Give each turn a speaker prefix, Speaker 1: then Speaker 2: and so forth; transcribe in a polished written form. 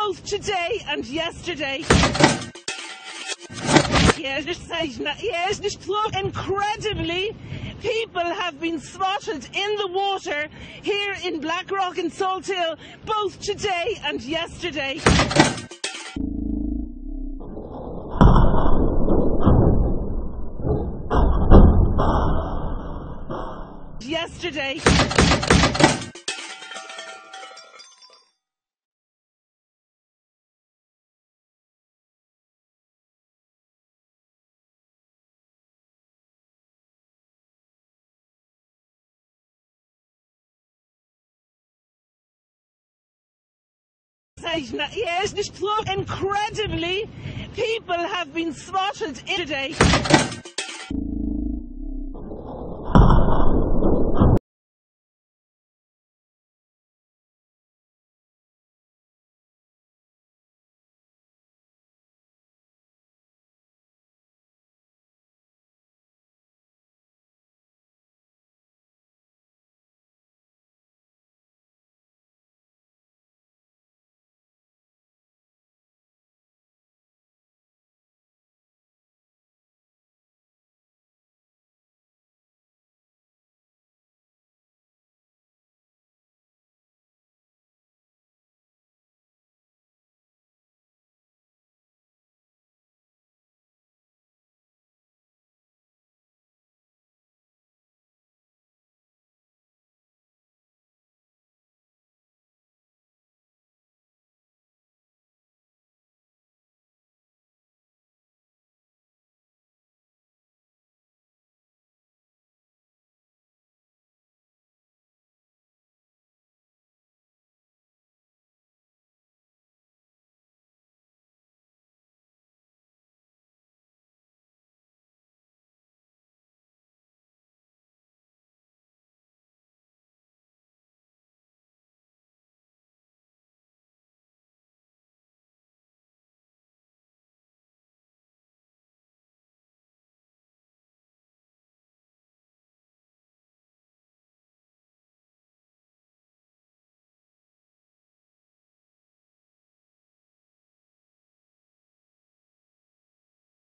Speaker 1: both today and yesterday. Incredibly, people have been spotted in the water here in Blackrock and Salthill both today and yesterday. Yesterday. Incredibly, people have been spotted today.